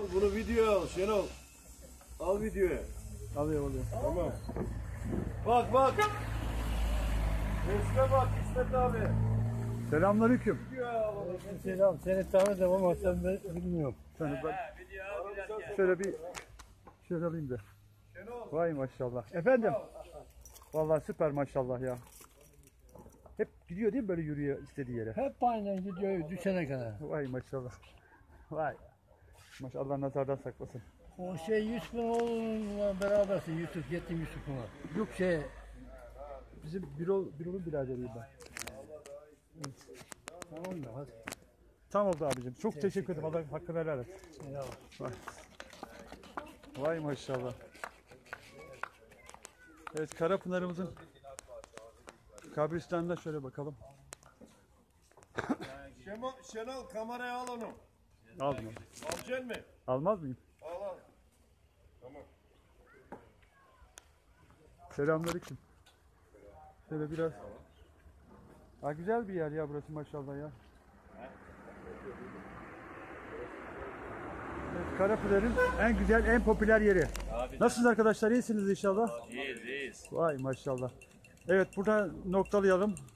Bunu videoya al Şenol. Al videoya. Alıyor. Tamam. Bak bak. Resme bak İsmet abi. Selamünaleyküm. Videoya al. Selam, seni tanıdım ama sen ben bilmiyorum. Sana ben şöyle alayım da. Vay maşallah. Efendim. Vallahi süper maşallah ya. Hep gidiyor değil mi böyle yürüyor istediği yere? Hep aynen gidiyor düşene kadar. Vay maşallah. Vay. Maşallah Allah nazardan saklasın. O şey Yusuf'un oğlunla berabersin, Yusuf, yetim Yusuf'un. Yok bizim Birol'un biraderiyim ben. Tamam mı? Hadi. Tam oldu abicim. Çok teşekkür ederim. Allah hakkını helal et. Selam. Vay maşallah. Evet Karapınar'ımızın kabristanına şöyle bakalım. Şenol kameraya al onu. Aldım. Alacaksın mı? Almaz mıyım? Al. Tamam. Selamünaleyküm. Şöyle biraz. Ha, güzel bir yer ya burası maşallah ya. Evet, Karapınar'ın en güzel, en popüler yeri. Nasılsınız arkadaşlar? İyisiniz inşallah. İyiyiz. Vay maşallah. Evet burada noktalayalım.